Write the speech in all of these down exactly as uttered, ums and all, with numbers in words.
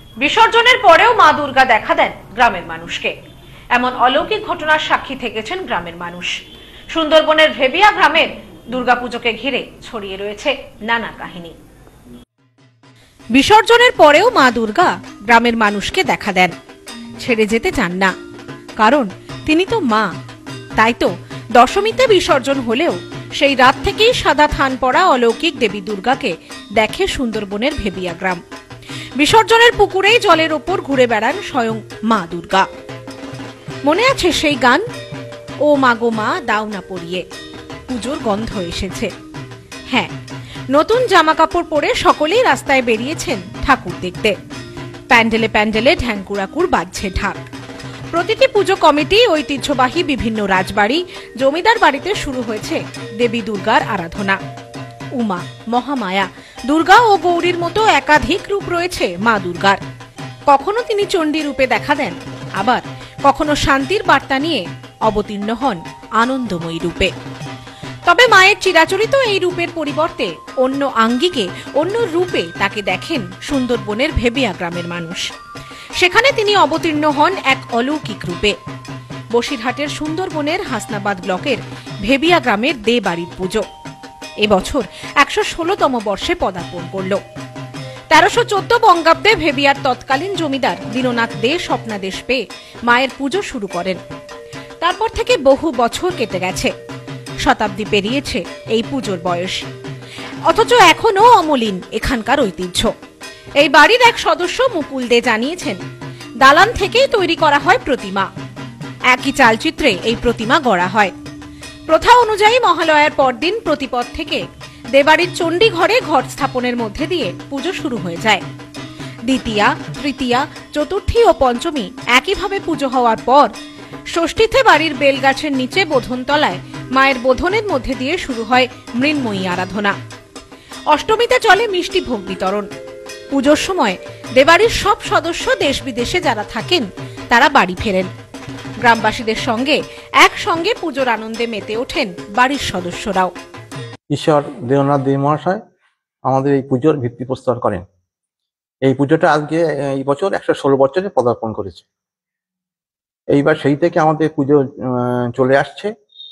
বিসর্জনের পরেও মা দুর্গা দেখা দেন গ্রামের মানুষকে। এমন অলৌকিক ঘটনার সাক্ষী থেকেছেন গ্রামের মানুষ। সুন্দরবনের ভেবিয়া গ্রামের দুর্গাপুজোকে ঘিরে ছড়িয়ে রয়েছে নানা কাহিনী। বিসর্জনের পরেও মা দুর্গা গ্রামের মানুষকে দেখা দেন, ছেড়ে যেতে চান না, কারণ তিনি তো মা। তাই তো দশমীতে বিসর্জন হলেও সেই রাত থেকেই সাদা থান পড়া অলৌকিক দেবী দুর্গাকে দেখে সুন্দরবনের ভেবিয়া গ্রাম। বিসর্জনের পুকুরেই জলের ওপর ঘুরে বেড়ান স্বয়ং মা দুর্গা। মনে আছে সেই গান, ও মাগো মা দাও না পরিয়ে? পুজোর গন্ধ এসেছে। হ্যাঁ, নতুন জামা কাপড় পরে সকলেই রাস্তায় বেরিয়েছেন ঠাকুর দেখতে। প্যান্ডেলে প্যান্ডেলে ঢ্যাঙ্কুরাকুর বাজছে ঢাক। প্রতিটি পুজো কমিটি, ঐতিহ্যবাহী বিভিন্ন রাজবাড়ি, জমিদার বাড়িতে শুরু হয়েছে দেবী দুর্গার আরাধনা। উমা, মহামায়া, দুর্গা ও গৌরীর মতো একাধিক রূপ রয়েছে মা দুর্গার। কখনো তিনি চণ্ডী রূপে দেখা দেন, আবার কখনো শান্তির বার্তা নিয়ে অবতীর্ণ হন আনন্দময়ী রূপে। তবে মায়ের চিরাচরিত এই রূপের পরিবর্তে অন্য আঙ্গিকে, অন্য রূপে তাকে দেখেন সুন্দরবনের ভেবিয়া গ্রামের মানুষ। সেখানে তিনি অবতীর্ণ হন এক অলৌকিক রূপে। বসিরহাটের সুন্দরবনের হাসনাবাদ ব্লকের ভেবিয়া গ্রামের দে বাড়ির পুজো এবছর একশো ষোলতম বর্ষে পদার্পণ করল। তেরোশো চোদ্দ বঙ্গাব্দে ভেবিয়ার তৎকালীন জমিদার দীননাথ দে স্বপ্নাদেশ পেয়ে মায়ের পুজো শুরু করেন। তারপর থেকে বহু বছর কেটে গেছে, শতাব্দী পেরিয়েছে এই পুজোর বয়স, অথচ এখনো অমলিন এখানকার ঐতিহ্য। এই বাড়ির এক সদস্য মুকুল দে জানিয়েছেন, দালান থেকেই তৈরি করা হয় প্রতিমা। একই চালচিত্রে এই প্রতিমা গড়া হয়। প্রথা অনুযায়ী মহালয়ার পরদিন প্রতিপদ থেকে দেবাড়ির চণ্ডী ঘরে ঘট স্থাপনের মধ্যে দিয়ে পুজো শুরু হয়ে যায়। দ্বিতীয়া, তৃতীয়া, চতুর্থী ও পঞ্চমী একইভাবে পুজো হওয়ার পর ষষ্ঠীতে বাড়ির বেলগাছের নিচে বোধনতলায় মায়ের বোধনের মধ্যে দিয়ে শুরু হয় মৃন্ময়ী আরাধনা। অষ্টমীতে চলে মিষ্টি ভোগ বিতরণ। পুজোর সময় দেবাড়ির সব সদস্য দেশ বিদেশে যারা থাকেন তারা বাড়ি ফেরেন। গ্রামবাসীদের সঙ্গে একসঙ্গে পুজোর আনন্দে মেতে ওঠেন বাড়ির সদস্যরাও। ঈশ্বর দেবনাথ দেব মহাশয় আমাদের এই পুজোর ভিত্তিপ্রস্তর করেন। এই পুজোটা আজকে এই বছর একশো ষোলো বছরে পদার্পণ করেছে। এইবার সেই থেকে আমাদের পুজো চলে আসছে।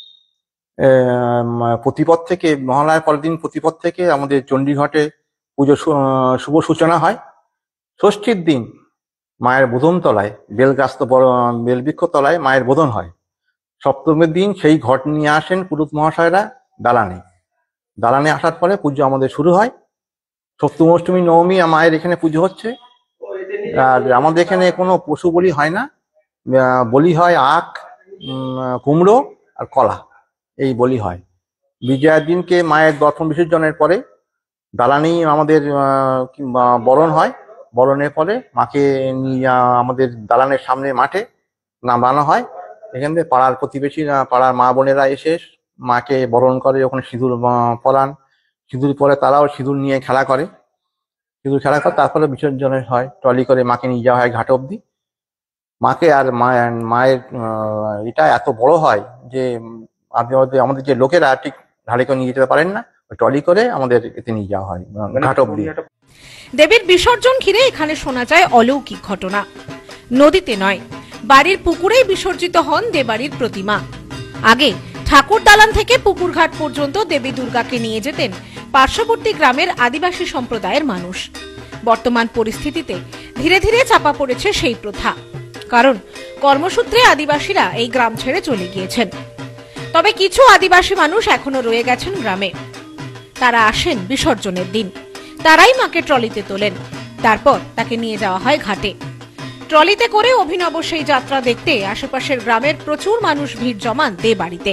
প্রতিপদ থেকে, মহালয়ার পরের দিন প্রতিপদ থেকে আমাদের চণ্ডীঘটে পুজো শুভ সূচনা হয়। ষষ্ঠীর দিন মায়ের বোধন তলায়, বেলগাছ তো বড় বেলবৃক্ষ তলায় মায়ের বোধন হয়। সপ্তমীর দিন সেই ঘট নিয়ে আসেন পুরোহিত মহাশয়রা দালানে। দালানে আসার পরে পুজো আমাদের শুরু হয়। সপ্তমী, অষ্টমী, নবমী মায়ের এখানে পুজো হচ্ছে। আর আমাদের এখানে কোনো পশু বলি হয় না, বলি হয় আখ, কুমড়ো আর কলা, এই বলি হয়। বিজয়ার দিনকে মায়ের দর্পণ বিসর্জনের পরে দালানেই আমাদের বরণ হয়। বরণের পরে মাকে নিয়ে আমাদের দালানের সামনে মাঠে নামানো হয়। এখান থেকে পাড়ার প্রতিবেশীরা, পাড়ার মা বোনেরা এসে মাকে বরণ করে, ওখানে সিঁদুর পরান। সিঁদুর পরে তারাও সিঁদুর নিয়ে খেলা করে, সিঁদুর খেলা করে তারপরে বিসর্জনের হয়। ট্রলি করে মাকে নিয়ে যাওয়া হয় ঘাট অব্দি। মাকে আর মায়ের মায়ের এটা এত বড় হয় যে আমাদের যে লোকেরা ঠিক ঢালে করে নিয়ে যেতে পারেন না, ট্রলি করে আমাদের এতে নিয়ে যাওয়া হয় ঘাট অব্দি। দেবীর বিসর্জন ঘিরে এখানে শোনা যায় অলৌকিক ঘটনা। নদীতে নয়, বাড়ির পুকুরেই বিসর্জিত হন দেবাড়ির প্রতিমা। আগে ঠাকুর দালান থেকে পুকুর ঘাট পর্যন্ত দেবী দুর্গাকে নিয়ে যেতেন পার্শ্ববর্তী গ্রামের আদিবাসী সম্প্রদায়ের মানুষ। বর্তমান পরিস্থিতিতে ধীরে ধীরে চাপা পড়েছে সেই প্রথা, কারণ কর্মসূত্রে আদিবাসীরা এই গ্রাম ছেড়ে চলে গিয়েছেন। তবে কিছু আদিবাসী মানুষ এখনো রয়ে গেছেন গ্রামে। তারা আসেন বিসর্জনের দিন, তারাই মাকে ট্রলিতে তোলেন, তারপর তাকে নিয়ে যাওয়া হয় ঘাটে। ট্রলিতে করে অভিনব সেই যাত্রা দেখতে আশেপাশের গ্রামের প্রচুর মানুষ ভিড় জমান দে বাড়িতে।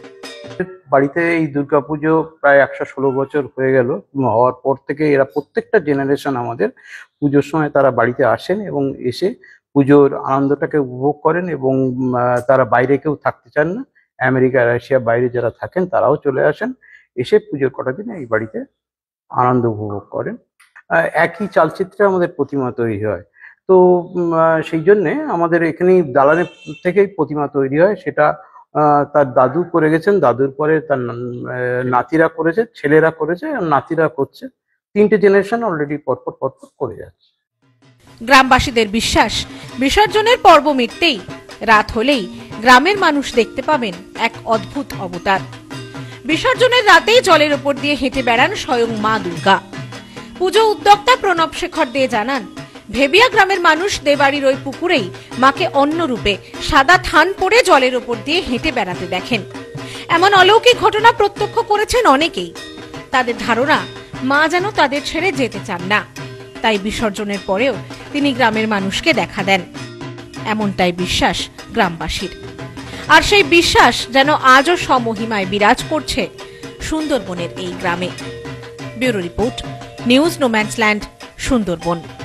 বাড়িতে এই দুর্গাপুজো প্রায় একশো ষোলো বছর হয়ে গেল। হওয়ার পর থেকে এরা প্রত্যেকটা জেনারেশন আমাদের পুজোর সময় তারা বাড়িতে আসেন এবং এসে পুজোর আনন্দটাকে উপভোগ করেন। এবং তারা বাইরে কেউ থাকতে চান না, আমেরিকা, রাশিয়া বাইরে যারা থাকেন তারাও চলে আসেন, এসে পুজোর কটা দিন এই বাড়িতে আনন্দ উপভোগ করেন। একই চালচিত্রে আমাদের প্রতিমা তৈরি হয়। তো সেই জন্যে আমাদের এখানেই দালানের থেকেই প্রতিমা তৈরি হয়। সেটা তার দাদু করে গেছেন, দাদুর পরে তার নাতিরা করেছে, ছেলেরা করেছে, নাতিরা করছে। তিনটে জেনারেশন অলরেডি পরপর পরপর করে যাচ্ছে। গ্রামবাসীদের বিশ্বাস, বিসর্জনের পর্ব মিটতেই রাত হলেই গ্রামের মানুষ দেখতে পাবেন এক অদ্ভুত অবতার। বিসর্জনের রাতেই জলের ওপর দিয়ে হেঁটে বেড়ান স্বয়ং মা দুর্গা। পুজো উদ্যোক্তা প্রণব শেখর দে জানান, ভেবিয়া গ্রামের মানুষ দেবাড়ির ওই পুকুরেই মাকে অন্য রূপে সাদা থান পরে জলের ওপর দিয়ে হেঁটে বেড়াতে দেখেন। এমন অলৌকিক ঘটনা প্রত্যক্ষ করেছেন অনেকেই। তাদের ধারণা, মা যেন তাদের ছেড়ে যেতে চান না, তাই বিসর্জনের পরেও তিনি গ্রামের মানুষকে দেখা দেন, এমনটাই বিশ্বাস গ্রামবাসীর। আর সেই বিশ্বাস যেন আজও সমহিমায় বিরাজ করছে সুন্দরবনের এই গ্রামে। Bureau report, news no man's land, Sundarban.